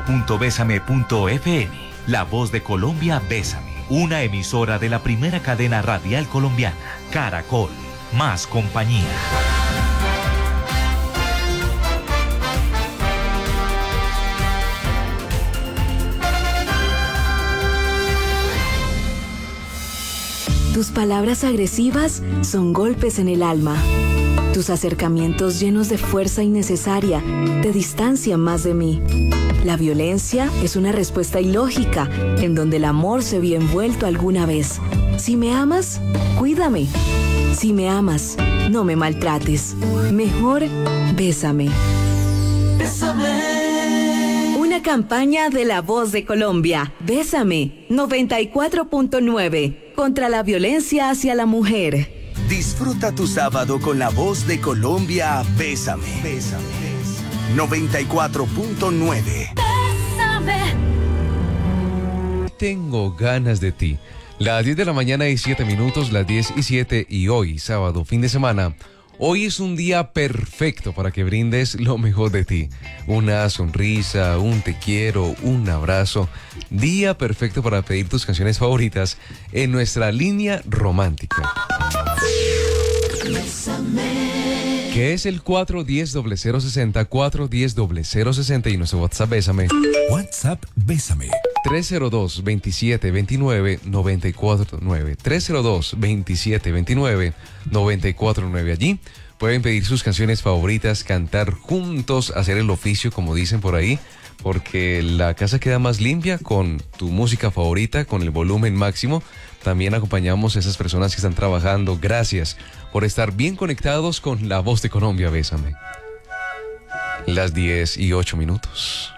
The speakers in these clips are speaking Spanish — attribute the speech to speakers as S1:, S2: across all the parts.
S1: www.besame.fm. La Voz de Colombia, Bésame. Una emisora de la primera cadena radial colombiana. Caracol. Más compañía.
S2: Tus palabras agresivas son golpes en el alma. Tus acercamientos llenos de fuerza innecesaria te distancian más de mí. La violencia es una respuesta ilógica en donde el amor se vio envuelto alguna vez. Si me amas, cuídame. Si me amas, no me maltrates. Mejor, bésame. Bésame. Una campaña de La Voz de Colombia. Bésame. 94.9. Contra la violencia hacia la mujer.
S3: Disfruta tu sábado con La Voz de Colombia. Bésame. Bésame. 94.9.
S4: Bésame.
S5: Tengo ganas de ti. Las 10 de la mañana y 7 minutos, las 10 y 7, y hoy, sábado, fin de semana. Hoy es un día perfecto para que brindes lo mejor de ti. Una sonrisa, un te quiero, un abrazo. Día perfecto para pedir tus canciones favoritas en nuestra línea romántica. Que es el 410-0060, 410-0060 y nuestro WhatsApp Bésame.
S6: WhatsApp Bésame.
S5: 302-2729-949. 302-2729-949. Allí pueden pedir sus canciones favoritas, cantar juntos, hacer el oficio, como dicen por ahí, porque la casa queda más limpia con tu música favorita, con el volumen máximo. También acompañamos a esas personas que están trabajando. Gracias por estar bien conectados con La Voz de Colombia. Bésame. Las 10 y 8 minutos.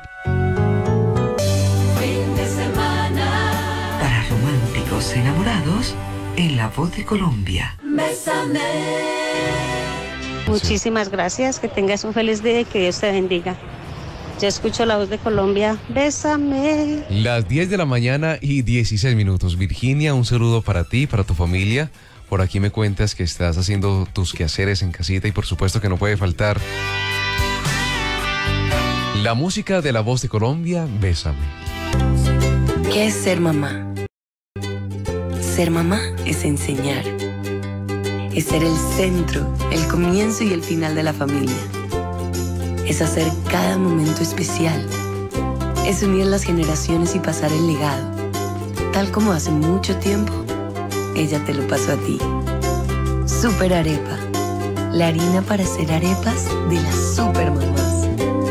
S7: Enamorados en La Voz de Colombia.
S4: Bésame.
S8: Muchísimas gracias, que tengas un feliz día y que Dios te bendiga. Yo escucho La Voz de Colombia. Bésame.
S5: Las 10 de la mañana y 16 minutos. Virginia, un saludo para ti, para tu familia. Por aquí me cuentas que estás haciendo tus quehaceres en casita y por supuesto que no puede faltar la música de La Voz de Colombia. Bésame.
S7: ¿Qué es ser mamá? Ser mamá es enseñar. Es ser el centro, el comienzo y el final de la familia. Es hacer cada momento especial. Es unir las generaciones y pasar el legado. Tal como hace mucho tiempo, ella te lo pasó a ti. Super Arepa. La harina para hacer arepas de las super mamás.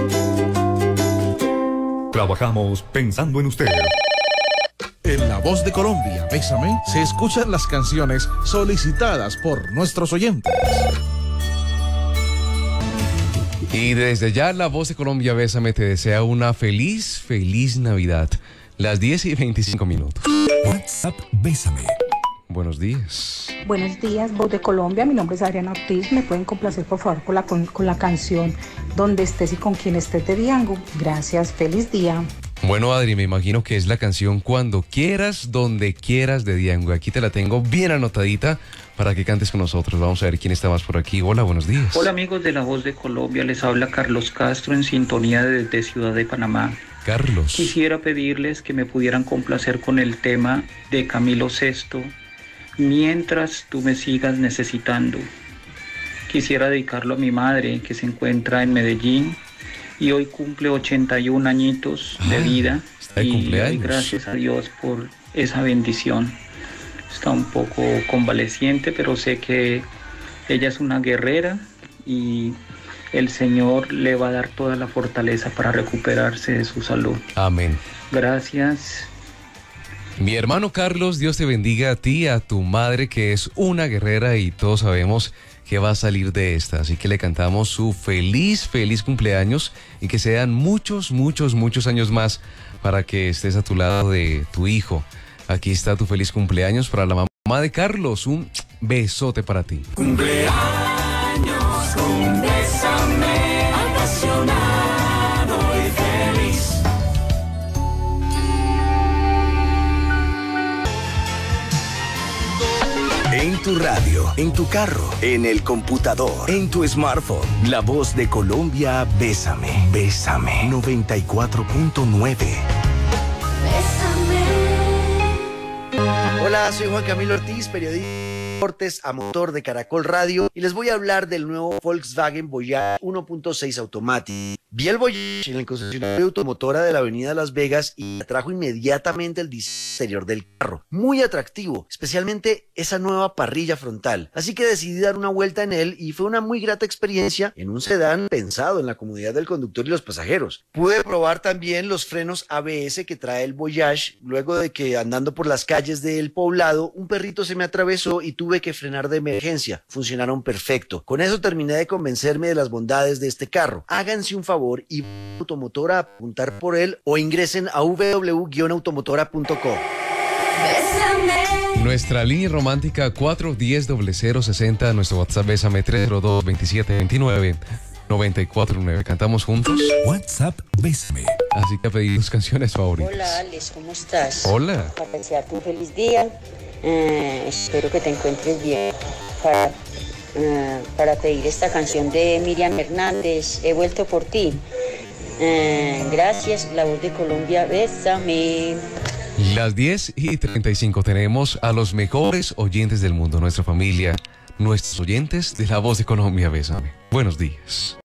S6: Trabajamos pensando en usted.
S9: En La Voz de Colombia, Bésame, se escuchan las canciones solicitadas por nuestros oyentes.
S5: Y desde ya La Voz de Colombia, Bésame, te desea una feliz Navidad. Las 10 y 25 minutos.
S6: WhatsApp Bésame.
S5: Buenos días.
S10: Buenos días, Voz de Colombia. Mi nombre es Adriana Ortiz. ¿Me pueden complacer, por favor, con la canción Donde estés y con quien estés de Diango? Gracias, feliz día.
S5: Bueno, Adri, me imagino que es la canción Cuando quieras, donde quieras de Diango. Aquí te la tengo bien anotadita para que cantes con nosotros. Vamos a ver quién está más por aquí. Hola, buenos días.
S11: Hola, amigos de La Voz de Colombia. Les habla Carlos Castro en sintonía desde Ciudad de Panamá.
S5: Carlos.
S11: Quisiera pedirles que me pudieran complacer con el tema de Camilo Sesto, Mientras tú me sigas necesitando. Quisiera dedicarlo a mi madre, que se encuentra en Medellín y hoy cumple 81 añitos de vida.
S5: Está de
S11: y
S5: cumpleaños.
S11: Gracias a Dios por esa bendición. Está un poco convaleciente, pero sé que ella es una guerrera y el Señor le va a dar toda la fortaleza para recuperarse de su salud.
S5: Amén.
S11: Gracias.
S5: Mi hermano Carlos, Dios te bendiga a ti, a tu madre, que es una guerrera y todos sabemos que va a salir de esta. Así que le cantamos su feliz cumpleaños y que sean muchos años más para que estés a tu lado de tu hijo. Aquí está tu feliz cumpleaños para la mamá de Carlos. Un besote para ti.
S4: Cumpleaños con Bésame, apasionado y feliz.
S3: En tu radio, en tu carro, en el computador, en tu smartphone. La Voz de Colombia, Bésame. Bésame. 94.9.
S12: Hola, soy Juan Camilo Ortiz, periodista de deportes a motor de Caracol Radio, y les voy a hablar del nuevo Volkswagen Voyage 1.6 automático. Vi el Voyage en el concesionario de automotora de la avenida Las Vegas y me atrajo inmediatamente el diseño exterior del carro. Muy atractivo, especialmente esa nueva parrilla frontal. Así que decidí dar una vuelta en él y fue una muy grata experiencia en un sedán pensado en la comodidad del conductor y los pasajeros. Pude probar también los frenos ABS que trae el Voyage, luego de que andando por las calles del poblado, un perrito se me atravesó y tuve que frenar de emergencia. Funcionaron perfecto. Con eso terminé de convencerme de las bondades de este carro. Háganse un favor y Automotora a preguntar por él o ingresen a www.automotora.co.
S5: Nuestra línea romántica 410-0060, nuestro WhatsApp Bésame 302-2729-949. ¿Cantamos juntos?
S6: WhatsApp Bésame.
S5: Así que a pedir tus canciones favoritas.
S13: Hola Alex, ¿cómo estás?
S5: Hola.
S13: Para desearte un feliz día. Espero que te encuentres bien. Para pedir esta canción de Miriam Hernández, He vuelto por ti. Gracias, La Voz de Colombia, Bésame.
S5: Las 10:35 tenemos a los mejores oyentes del mundo, nuestra familia, nuestros oyentes de La Voz de Colombia, Bésame. Buenos días.